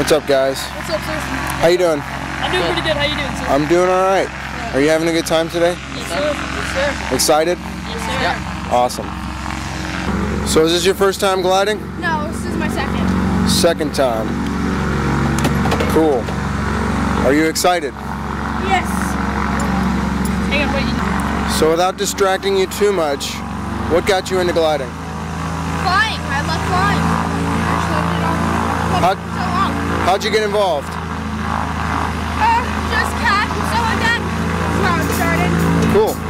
What's up, guys? What's up, sir? How you doing? I'm doing pretty good. How you doing, sir? I'm doing all right. Are you having a good time today? Yes, sir. Yes, sir. Excited? Yes, sir. Yeah. Awesome. So is this your first time gliding? No, this is my second. Second time. Cool. Are you excited? Yes. Hang on, wait. So without distracting you too much, what got you into gliding? Flying. I love flying. I just loved it all for so long. How'd you get involved? Just cat and stuff like that. That's how it started. Cool.